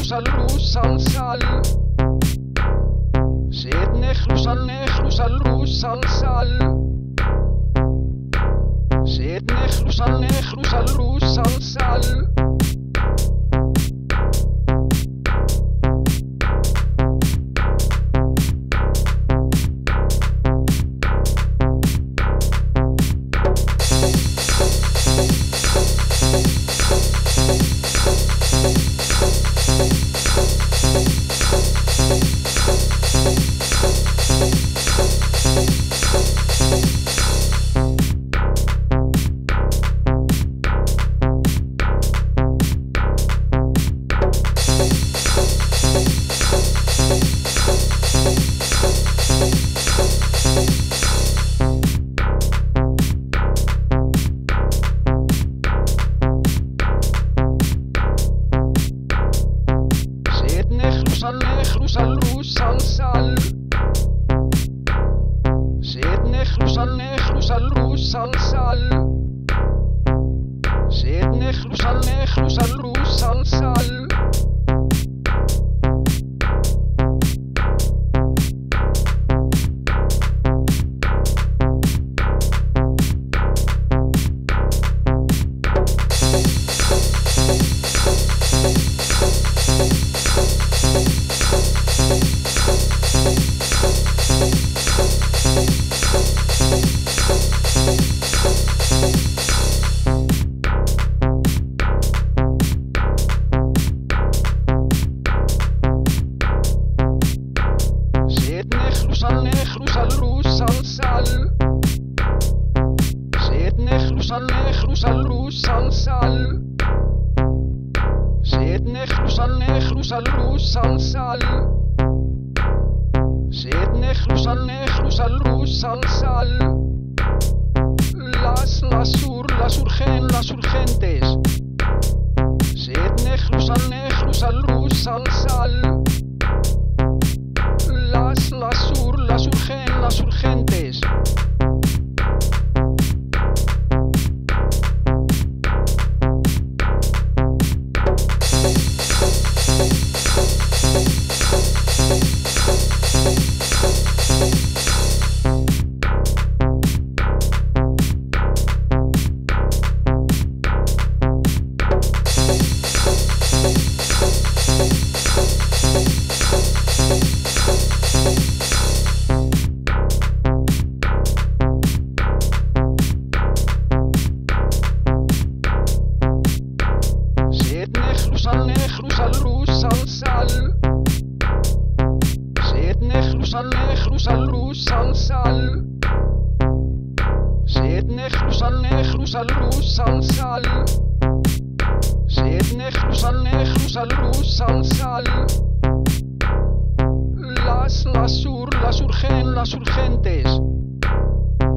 negros al rus al sal. Set negros al rus al sal. Set negros al rus al sal. Negros al rus al sal. Set negros al rus al sal. Set negros al rus al sal. Negros al rus al sal. Set negros al rus al sal. Set negros al rus al sal. Set negros al rus al sal. Lasurgentes. Set negros al rus al sal. Lasurgentes. Negros al rus al sal. Set negros al rus al sal. Set negros al rus al sal. Set negros al rus al sal. Lasurgentes.